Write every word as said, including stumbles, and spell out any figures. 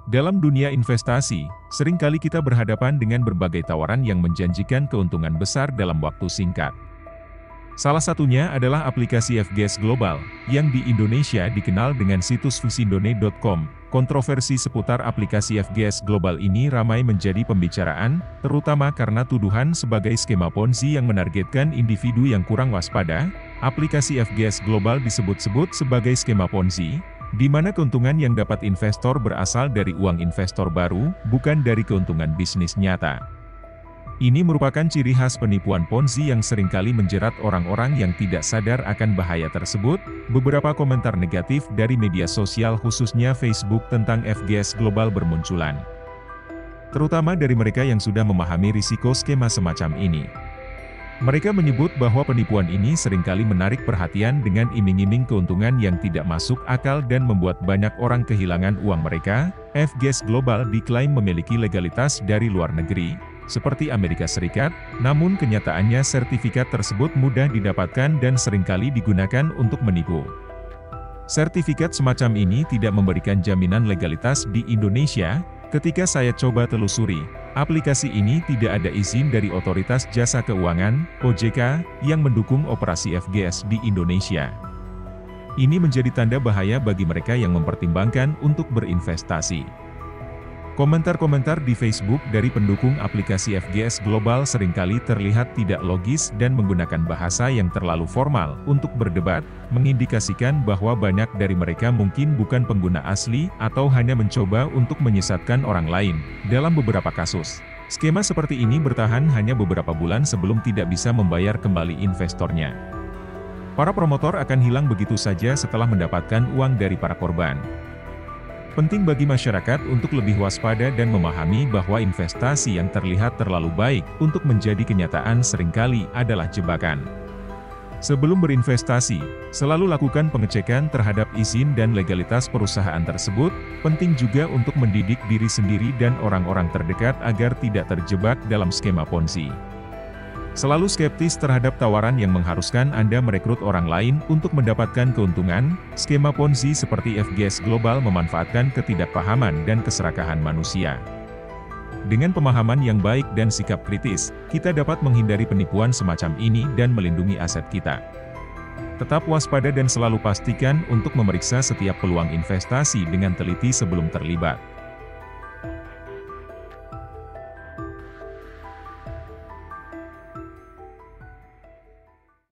Dalam dunia investasi, seringkali kita berhadapan dengan berbagai tawaran yang menjanjikan keuntungan besar dalam waktu singkat. Salah satunya adalah aplikasi F G S Global, yang di Indonesia dikenal dengan situs fusindone titik com. Kontroversi seputar aplikasi F G S Global ini ramai menjadi pembicaraan, terutama karena tuduhan sebagai skema Ponzi yang menargetkan individu yang kurang waspada. Aplikasi F G S Global disebut-sebut sebagai skema Ponzi, di mana keuntungan yang dapat investor berasal dari uang investor baru, bukan dari keuntungan bisnis nyata. Ini merupakan ciri khas penipuan Ponzi yang seringkali menjerat orang-orang yang tidak sadar akan bahaya tersebut. Beberapa komentar negatif dari media sosial khususnya Facebook tentang F G S Global bermunculan, terutama dari mereka yang sudah memahami risiko skema semacam ini. Mereka menyebut bahwa penipuan ini seringkali menarik perhatian dengan iming-iming keuntungan yang tidak masuk akal dan membuat banyak orang kehilangan uang mereka. F G S Global diklaim memiliki legalitas dari luar negeri, seperti Amerika Serikat, namun kenyataannya sertifikat tersebut mudah didapatkan dan seringkali digunakan untuk menipu. Sertifikat semacam ini tidak memberikan jaminan legalitas di Indonesia. Ketika saya coba telusuri, aplikasi ini tidak ada izin dari Otoritas Jasa Keuangan, O J K, yang mendukung operasi F G S di Indonesia. Ini menjadi tanda bahaya bagi mereka yang mempertimbangkan untuk berinvestasi. Komentar-komentar di Facebook dari pendukung aplikasi F G S Global seringkali terlihat tidak logis dan menggunakan bahasa yang terlalu formal untuk berdebat, mengindikasikan bahwa banyak dari mereka mungkin bukan pengguna asli atau hanya mencoba untuk menyesatkan orang lain. Dalam beberapa kasus, skema seperti ini bertahan hanya beberapa bulan sebelum tidak bisa membayar kembali investornya. Para promotor akan hilang begitu saja setelah mendapatkan uang dari para korban. Penting bagi masyarakat untuk lebih waspada dan memahami bahwa investasi yang terlihat terlalu baik untuk menjadi kenyataan seringkali adalah jebakan. Sebelum berinvestasi, selalu lakukan pengecekan terhadap izin dan legalitas perusahaan tersebut. Penting juga untuk mendidik diri sendiri dan orang-orang terdekat agar tidak terjebak dalam skema Ponzi. Selalu skeptis terhadap tawaran yang mengharuskan Anda merekrut orang lain untuk mendapatkan keuntungan. Skema Ponzi seperti F G S Global memanfaatkan ketidakpahaman dan keserakahan manusia. Dengan pemahaman yang baik dan sikap kritis, kita dapat menghindari penipuan semacam ini dan melindungi aset kita. Tetap waspada dan selalu pastikan untuk memeriksa setiap peluang investasi dengan teliti sebelum terlibat.